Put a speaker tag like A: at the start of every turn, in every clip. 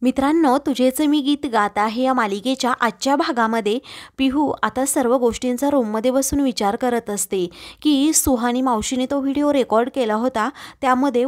A: मित्रांनो, तुझेच मी गीत गात आहे या मालिकेच्या आजच्या भागामध्ये पिहू आता सर्व गोष्टींचा रूममध्ये बसून विचार करत असते की सुहानी मावशीने तो व्हिडिओ रेकॉर्ड केला होता, त्यामध्ये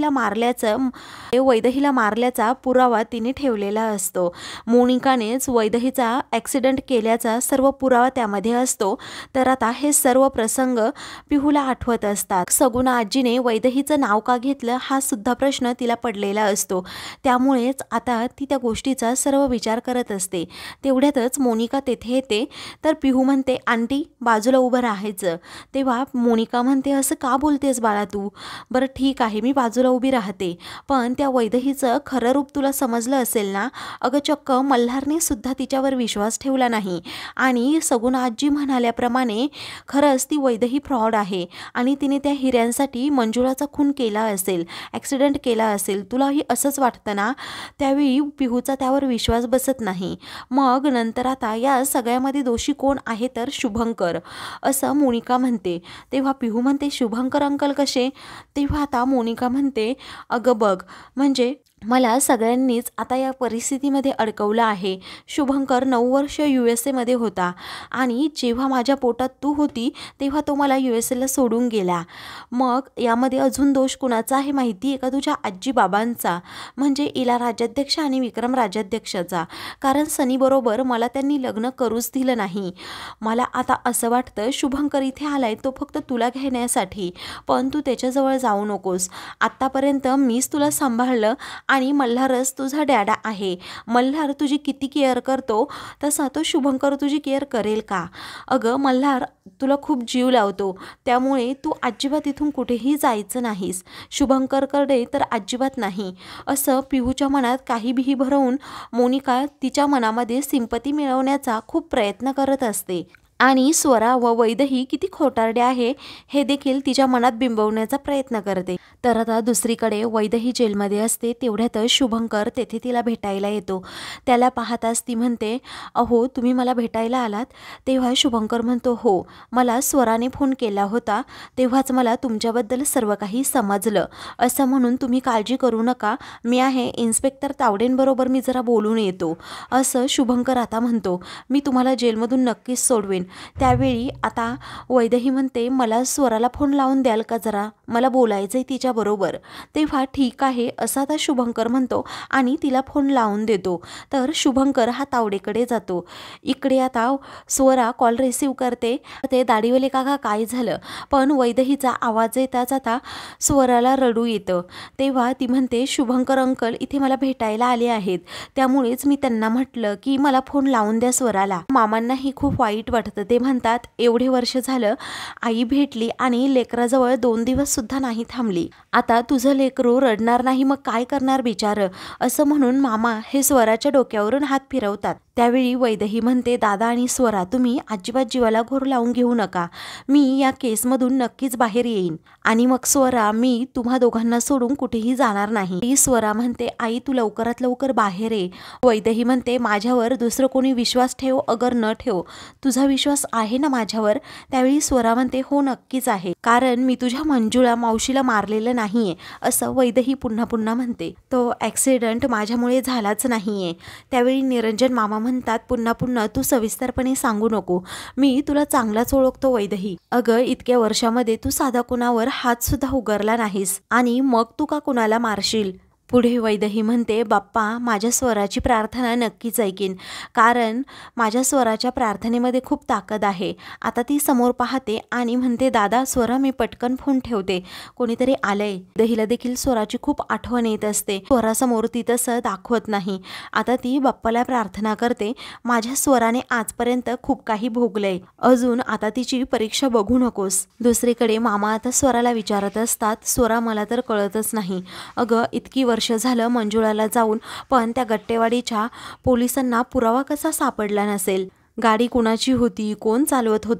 A: वैदहीला मारल्याचा पुरावा तिने ठेवलेला असतो। मोनिकानेच वैदहीचा ॲक्सिडेंट केल्याचा सर्व पुरावा त्यामध्ये असतो। तर आता हे सर्व प्रसंग पिहूला आठवत असतात। सगुणा आजीने वैदहीचं नाव का घेतलं हा सुद्धा प्रश्न तिला पडलेला असतो। त्यामुळेच आता ती त्या गोष्टीचा सर्व विचार करत असते। तेवढ्यातच मोनिका तेथे येते। तर पिहू म्हणते, आंटी बाजूला उभं राहायचं। तेव्हा मोनिका म्हणते, असं का बोलतेस बाळा तू? बरं ठीक आहे, मी बाजूला उभी राहते, पण त्या वैदहीचं खरं रूप तुला समजलं असेल ना? अगं चक्क मल्हारने सुद्धा तिच्यावर विश्वास ठेवला नाही आणि सगुणा आजी म्हणाल्याप्रमाणे खरंच ती वैदही फ्रॉड आहे आणि तिने त्या हिऱ्यांसाठी मंजुळाचा खून केला असेल, ॲक्सिडेंट केला असेल। तुलाही असंच वाटतं ना? त्यावेळी पिहूचा त्यावर विश्वास बसत नाही। मग नंतर आता या सगळ्यामध्ये दोषी कोण आहे? तर शुभंकर, असं मोनिका म्हणते। तेव्हा पिहू म्हणते, शुभंकर अंकल कसे? तेव्हा आता मोनिका म्हणते, अगं बघ, म्हणजे मला सगळ्यांनीच आता या परिस्थितीमध्ये अडकवलं आहे। शुभंकर 9 वर्ष USA मध्ये होता आणि जेव्हा माझ्या पोटात तू होती तेव्हा तो मला USA सोडून गेला। मग यामध्ये अजून दोष कुणाचा आहे माहिती आहे का? तुझ्या आजी बाबांचा, म्हणजे इला राज्याध्यक्ष आणि विक्रम राज्याध्यक्षाचा। कारण सनीबरोबर मला त्यांनी लग्न करूच दिलं नाही। मला आता असं वाटतं शुभंकर इथे आलाय तो फक्त तुला घेण्यासाठी, पण तू त्याच्याजवळ जाऊ नकोस। आत्तापर्यंत मीच तुला सांभाळलं आणि मल्हारच तुझा डॅडा आहे। मल्हार तुझी किती केअर करतो तसा तो शुभंकर तुझी केअर करेल का? अगं मल्हार तुला खूप जीव लावतो, त्यामुळे तू अजिबात इथून कुठेही जायचं नाहीस। शुभंकरकडे तर अजिबात नाही। असं पिहूच्या मनात काही भीती भरवून मोनिका तिच्या मनामध्ये सिंपती मिळवण्याचा खूप प्रयत्न करत असते आणि स्वरा व वैदही किती खोटारडे आहे हे देखील तिच्या मनात बिंबवण्याचा प्रयत्न करते। तर आता दुसरीकडे वैदही जेलमध्ये असते। तेवढ्यातच शुभंकर तेथे तिला भेटायला येतो। त्याला पाहताच ती म्हणते, अहो तुम्ही मला भेटायला आलात? तेव्हा शुभंकर म्हणतो, हो, मला स्वराने फोन केला होता, तेव्हाच मला तुमच्याबद्दल सर्व काही समजलं। असं म्हणून तुम्ही काळजी करू नका, मी आहे, इन्स्पेक्टर तावडेंबरोबर मी जरा बोलून येतो, असं शुभंकर आता म्हणतो। मी तुम्हाला जेलमधून नक्कीच सोडवेन। त्यावेळी आता वैदही म्हणते, मला स्वराला फोन लावून द्याल का जरा? मला बोलायचंय तिच्याबरोबर। तेव्हा ठीक आहे असं आता शुभंकर म्हणतो आणि तिला फोन लावून देतो। तर शुभंकर हा तावडेकडे जातो। इकडे आता स्वरा कॉल रिसीव करते, ते दाढीवाले काका काय झालं? पण वैदहीचा आवाज येताच आता स्वराला रडू येतं। तेव्हा ती म्हणते, शुभंकर अंकल इथे मला भेटायला आले आहेत, त्यामुळेच मी त्यांना म्हटलं की मला फोन लावून द्या स्वराला। मामांनाही खूप वाईट वाटतं। ते म्हणतात, एवढे वर्ष झालं आई भेटली आणि लेकराजवळ 2 दिवस सुद्धा नाही थांबली, आता तुझं लेकरू रडणार नाही मग काय करणार बिचारं? असं म्हणून मामा हे स्वराच्या डोक्यावरून हात फिरवतात। त्यावेळी वैदही म्हणते, दादा आणि स्वरा तुम्ही अजिबात जीवाला घोर लावून घेऊ नका, मी या केसमधून नक्कीच बाहेर येईन आणि मग स्वरा मी तुम्हा दोघांना सोडून कुठेही जाणार नाही। ती स्वरा म्हणते, आई तू लवकरात लवकर बाहेर ये। वैदही म्हणते, माझ्यावर दुसरं कोणी विश्वास ठेव अगर न ठेव, तुझा विश्वास आहे ना माझ्यावर? त्यावेळी स्वरा म्हणते, हो नक्कीच आहे, कारण मी तुझ्या मंजुळा मावशीला मारलेलं नाहीये, असं वैदही पुन्हा पुन्हा म्हणते। तो ॲक्सिडेंट माझ्यामुळे झालाच नाहीये। त्यावेळी निरंजन मामा म्हणतात, पुन्हा पुन्हा तू सविस्तरपणे सांगू नको, मी तुला चांगलाच ओळखतो वैदही। अगं इतक्या वर्षामध्ये तू साधा कुणावर हात सुद्धा उगारला नाहीस आणि मग तू का कुणाला मारशील? पुढे वैदही म्हणते, बाप्पा माझ्या स्वराची प्रार्थना नक्कीच ऐकीन, कारण माझ्या स्वराच्या प्रार्थनेमध्ये खूप ताकद आहे। आता ती समोर पाहते आणि म्हणते, दादा स्वरा मी पटकन फोन ठेवते, कोणीतरी आलंय। दहीला देखील स्वराची खूप आठवण येत असते। स्वरासमोर ती तसं दाखवत नाही। आता ती बाप्पाला प्रार्थना करते, माझ्या स्वराने आजपर्यंत खूप काही भोगलंय, अजून आता तिची परीक्षा बघू नकोस। दुसरीकडे मामा आता स्वराला विचारत असतात, स्वरा मला तर कळतच नाही, अगं इतकी वर्ष झालं मंजुळाला जाऊन, पण त्या गट्टेवाडीच्या पोलिसांना पुरावा कसा सापडला नसेल? गाडी कुणाची होती, कोण चालवत होतं,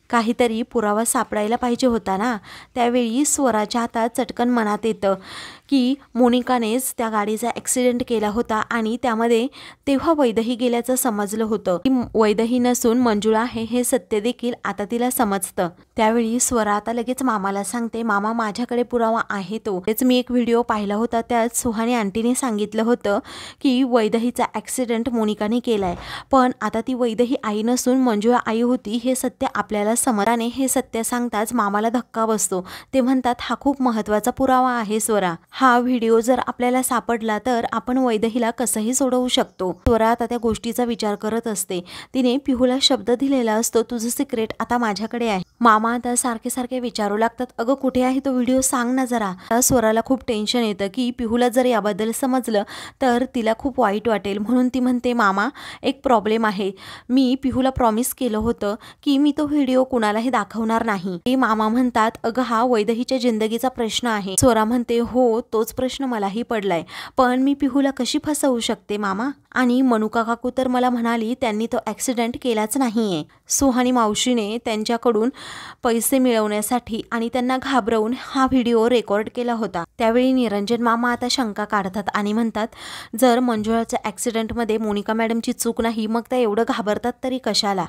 A: काहीतरी पुरावा सापडायला पाहिजे होता ना। त्यावेळी स्वराच्या हातात चटकन मनात येतं की मोनिकानेच त्या गाडीचा ॲक्सिडेंट केला होता आणि त्यामध्ये तेव्हा वैदेही गेल्याचं समजलं होतं। की वैदेही नसून मंजुळा आहे हे सत्य देखील आता तिला समजतं। त्यावेळी स्वरा आता लगेच मामाला सांगते, मामा माझ्याकडे पुरावा आहे तो। तेच मी एक व्हिडिओ पाहिला होता, त्यात सुहानी आंटीने सांगितलं होतं की वैदेहीचा ॲक्सिडेंट मोनिकाने केलाय, पण आता ती वैदेही आई नसून मंजुळा आई होती हे सत्य आपल्याला समजल्याने हे सत्य सांगताच मामाला धक्का बसतो। ते म्हणतात, हा खूप महत्त्वाचा पुरावा आहे स्वरा, हा व्हिडिओ जर आपल्याला सापडला तर आपण वैदेहीला कसंही सोडवू शकतो। स्वरा आता त्या गोष्टीचा विचार करत असते। तिने पिहूला शब्द दिलेला असतो, तुझं सिक्रेट आता माझ्याकडे आहे। मामा आता सारखे सारखे विचारू लागतात, अगं कुठे आहे तो व्हिडिओ, सांग ना जरा। स्वराला खूप टेन्शन येतं की पिहूला जर याबद्दल समजलं तर तिला खूप वाईट वाटेल, म्हणून ती म्हणते, मामा एक प्रॉब्लेम आहे, मी पिहूला प्रॉमिस केलं होतं की मी तो व्हिडिओ कुणालाही दाखवणार नाही। ते मामा म्हणतात, अगं हा वैदेहीच्या जिंदगीचा प्रश्न आहे। स्वरा म्हणते, हो तोच प्रश्न मलाही पडलाय, पण मी पिहूला कशी फसवू शकते मामा? आणि मनुका काकू तर मला म्हणाली त्यांनी तो ॲक्सिडेंट केलाच नाहीये। सुहानी मावशीने त्यांच्याकडून पैसे मिळवण्यासाठी आणि त्यांना घाबरवून हा व्हिडिओ रेकॉर्ड केला होता। त्यावेळी निरंजन मामा आता शंका काढतात आणि म्हणतात, जर मंजुळाच्या ॲक्सिडेंटमध्ये मोनिका मॅडमची चूक नाही, मग त्या एवढं घाबरतात तरी कशाला?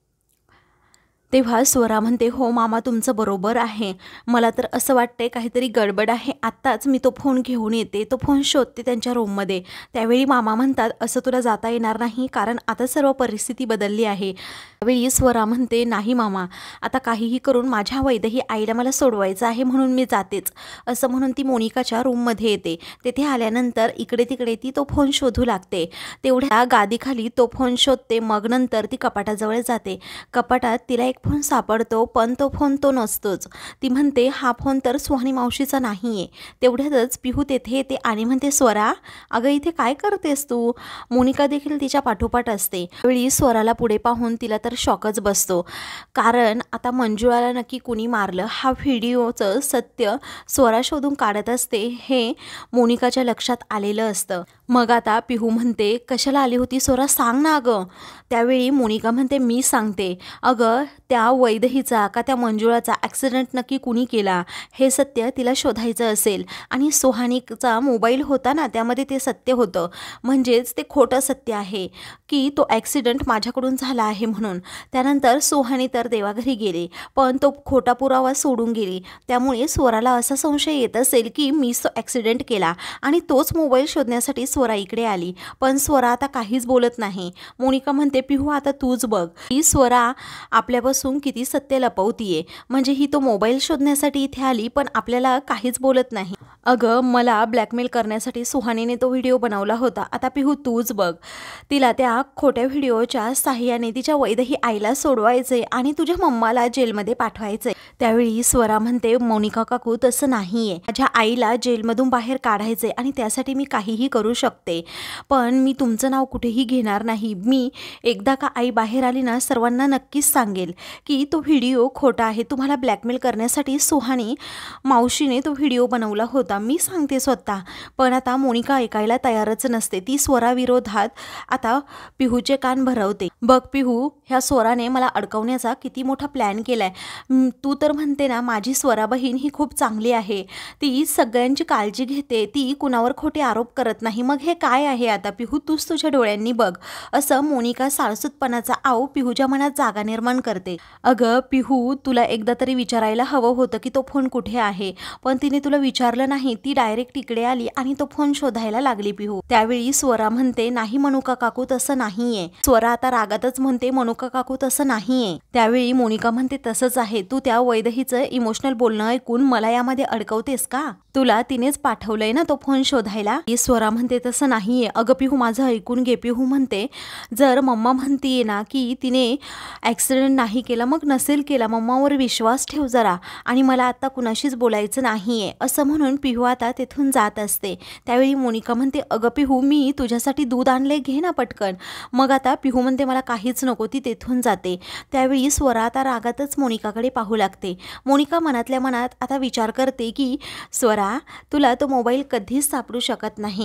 A: तेव्हा स्वरा म्हणते, हो मामा तुमचं बरोबर आहे, मला तर असं वाटतंय काहीतरी गडबड आहे, आत्ताच मी तो फोन घेऊन येते, तो फोन शोधते त्यांच्या रूममध्ये। त्यावेळी मामा म्हणतात, असं तुला जाता येणार नाही, कारण आता सर्व परिस्थिती बदलली आहे। त्यावेळी स्वरा म्हणते, नाही मामा, आता काहीही करून माझ्या वैदेही आईला मला सोडवायचं आहे म्हणून मी जातेच। असं म्हणून ती मोनिकाच्या रूममध्ये येते। तेथे आल्यानंतर इकडे तिकडे ती तो फोन शोधू लागते। तेवढ्या गादीखाली तो फोन शोधते, मग नंतर ती कपाटाजवळ जाते। कपाटात तिला एक फोन सापडतो, पण तो फोन तो नसतोच। ती म्हणते, हा फोन तर सुहानी मावशीचा नाहीये। तेवढ्यातच पिहू तेथे येते आणि म्हणते, स्वरा अगं इथे काय करतेस तू? मोनिका देखील तिच्या पाठोपाठ असते। त्यावेळी स्वराला पुढे पाहून तिला तर शॉकच बसतो, कारण आता मंजुळाला नक्की कुणी मारलं हा व्हिडिओचं सत्य स्वरा शोधून काढत असते हे मोनिकाच्या लक्षात आलेलं असतं। मग आता पिहू म्हणते, कशाला आली होती स्वरा, सांग ना अगं। त्यावेळी मोनिका म्हणते, मी सांगते, अगं त्या वैदेहीचा का त्या मंजुळाचा ॲक्सिडेंट नक्की कुणी केला हे सत्य तिला शोधायचं असेल, आणि सुहानीचा मोबाईल होता ना त्यामध्ये ते सत्य होतं, म्हणजेच ते खोटं सत्य आहे की तो ॲक्सिडेंट माझ्याकडून झाला आहे म्हणून। त्यानंतर सुहानी तर देवाघरी गेले, पण तो खोटा पुरावा सोडून गेली, त्यामुळे स्वराला असा संशय येत असेल की मीच तो ॲक्सिडेंट केला आणि तोच मोबाईल शोधण्यासाठी स्वरा इकडे आली। पण स्वरा आता काहीच बोलत नाही। मोनिका म्हणते, पिहू आता तूच बघ, ही स्वरा आपल्यापासून किती सत्य लपवतीये, म्हणजे ही तो मोबाईल शोधण्यासाठी इथे आली पण आपल्याला काहीच बोलत नाही। अगं मला ब्लॅकमेल करण्यासाठी सुहानीने तो व्हिडिओ बनवला होता, आता पिहू तूच बघ, तिला त्या खोट्या व्हिडिओच्या साहाय्याने तिच्या वैदेही आईला सोडवायचे आणि तुझ्या मम्माला जेलमध्ये पाठवायचे। त्यावेळी स्वरा म्हणते, मोनिका काकू तसं नाहीये, माझ्या आईला जेलमधून बाहेर काढायचे आणि त्यासाठी मी काहीही करू शकते, पण मी तुमचं नाव कुठेही घेणार नाही। मी एकदा का आई बाहेर आली ना सर्वांना नक्कीच सांगेल की तो व्हिडिओ खोटा आहे, तुम्हाला ब्लॅकमेल करण्यासाठी सुहानी मावशीने तो व्हिडिओ बनवला होता, मी सांगते स्वतः। पण आता मोनिका ऐकायला तयारच नसते, ती स्वराविरोधात आता पिहूचे कान भरवते। बघ पिहू, ह्या स्वराने मला अडकवण्याचा किती मोठा प्लॅन केलाय, तू तर म्हणते ना माझी स्वरा बहीण ही खूप चांगली आहे, ती सगळ्यांची काळजी घेते, ती कुणावर खोटे आरोप करत नाही, मग हे काय आहे आता पिहू, तूच तुझ्या डोळ्यांनी बघ। असं मोनिका साळसूतपणाचा आव पिहूच्या मनात जागा निर्माण करते। अगं पिहू, तुला एकदा तरी विचारायला हवं होतं की तो फोन कुठे आहे, पण तिने तुला विचारलं नाही, ती डायरेक्ट इकडे आली आणि तो फोन शोधायला लागली पिहू। त्यावेळी स्वरा म्हणते, नाही मनुका काकू तसं नाहीये। स्वरा आता रागातच म्हणते, मनुका काकू तसं नाहीये। त्यावेळी मोनिका म्हणते, तसंच आहे, तू त्या वैदेहीचं इमोशनल बोलणं ऐकून मला यामध्ये अडकवतेस का? तुला तिनेच पाठवलंय ना तो फोन शोधायला? स्वरा म्हणते, तसं नाहीये। अगं पिहू माझं ऐकून घे। पिहू म्हणते, जर मम्मा म्हणतीये ना की तिने ॲक्सिडेंट नाही केला, मग नसेल केला, मम्मावर विश्वास ठेव जरा, आणि मला आता कुणाशीच बोलायचं नाहीये, असं म्हणून पिहू आता तेथून जात असते। त्यावेळी मोनिका म्हणते, अगं पिहू मी तुझ्यासाठी दूध आणले, घे ना पटकन। मग आता पिहू म्हणते, मला काहीच नको, ती तेथून जाते। त्यावेळी स्वरा आता रागातच मोनिकाकडे पाहू लागते। मोनिका मनातल्या मनात आता विचार करते की स्वरा तुला तो मोबाईल कधीच सापडू शकत नाही, कारण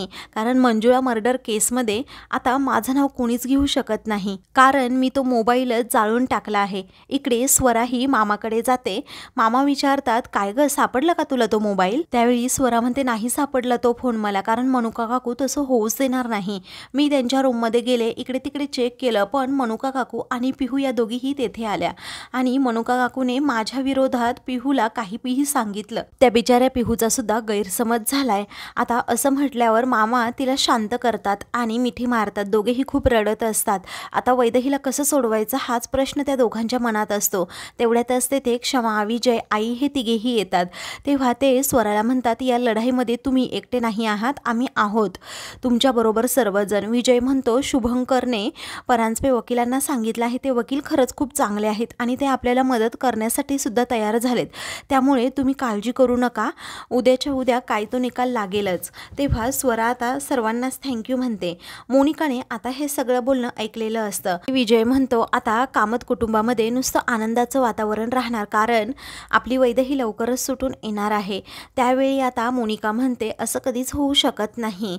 A: कारण मंजुळा मर्डर केसमध्ये आता माझं नाव कोणीच घेऊ शकत नाही, कारण मी तो मोबाईलच जाळून टाकला आहे. इकडे स्वराही मामाकडे जाते. मामा विचारतात, काय ग, सापडला का तुला तो मोबाईल? त्यावेळी स्वरा म्हणते, नाही सापडला तो फोन मला, कारण मनुका काकू तसं होऊच देणार नाही. मी त्यांच्या रूममध्ये गेले, इकडे तिकडे चेक केलं, पण मनुका काकू आणि पिहू या दोघीही तेथे आल्या आणि मनुका काकूने माझ्या विरोधात पिहूला काहीही सांगितलं. त्या बिचाऱ्या पिहूचा सुद्धा गैरसमज झालाय. आता असं म्हटल्यावर मामा तिला शांत करतात आणि मिठी मारतात. दोघेही खूप रडत असतात. आता वैदेहीला कसं सोडवायचं हाच प्रश्न त्या दोघांच्या मनात असतो. तेवढ्यातच तेथे क्षमा, विजय, आई हे तिघेही येतात. तेव्हा ते स्वराला म्हणतात, या लढाईमध्ये तुम्ही एकटे नाही आहात, आम्ही आहोत तुमच्याबरोबर सर्वजण. विजय म्हणतो, शुभंकरने परांजपे वकिलांना सांगितलं आहे, ते वकील खरंच खूप चांगले आहेत आणि ते आपल्याला मदत करण्यासाठी सुद्धा तयार झालेत, त्यामुळे तुम्ही काळजी करू नका, उद्याच्या उद्या काय तो निकाल लागेलच. तेव्हा स्वरा आता सर्वांनाच थँक्यू म्हणते. मोनिकाने आता हे सगळं बोलणं ऐकलेलं असतं. विजय म्हणतो, आता कामत कुटुंबामध्ये नुसतं आनंदाचं वातावरण राहणार, कारण आपली वैदेही लवकरच सुटून येणार आहे. त्यावेळी आता मोनिका म्हणते, असं कधीच होऊ शकत नाही,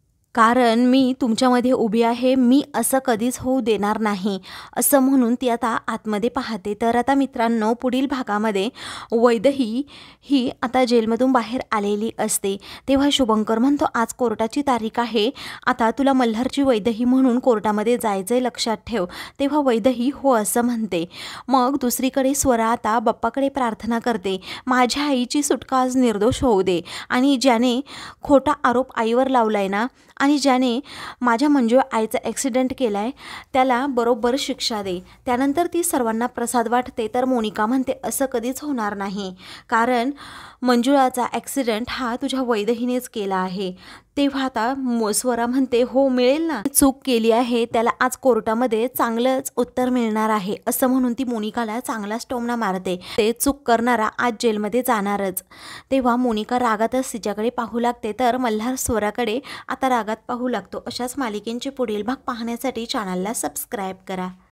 A: कारण मी तुमच्यामध्ये उभी आहे, मी असं कधीच होऊ देणार नाही, असं म्हणून ती आता आतमध्ये पाहते. तर आता मित्रांनो, पुढील भागामध्ये वैदेही ही आता जेलमधून बाहेर आलेली असते. तेव्हा शुभंकर म्हणतो, आज कोर्टाची तारीख आहे, आता तुला मल्हारची वैदेही म्हणून कोर्टामध्ये जायचंय, लक्षात ठेव. तेव्हा वैदेही हो असं म्हणते. मग दुसरीकडे स्वरा आता बाप्पाकडे प्रार्थना करते, माझ्या आईची सुटका आज निर्दोष होऊ दे, आणि ज्याने खोटा आरोप आईवर लावलाय ना, आणि ज्याने माझ्या मंजू आईचा ॲक्सिडेंट केला आहे, त्याला बरोबर शिक्षा दे. त्यानंतर ती सर्वांना प्रसाद वाटते. तर मोनिका म्हणते, असं कधीच होणार नाही, कारण मंजुळाचा ॲक्सिडेंट हा तुझ्या वैदेहीनेच केला आहे. तेव्हा आता स्वरा म्हणते, हो मिळेल ना, चूक केली आहे त्याला आज कोर्टामध्ये चांगलंच उत्तर मिळणार आहे, असं म्हणून ती मोनिकाला चांगलाच टोमणा मारते. ते चूक करणारा आज जेलमध्ये जाणारच. तेव्हा मोनिका रागातच तिच्याकडे पाहू लागते. तर मल्हार स्वराकडे आता रागात पाहू लागतो. अशाच मालिकेंचे पुढील भाग पाहण्यासाठी चॅनलला सबस्क्राईब करा.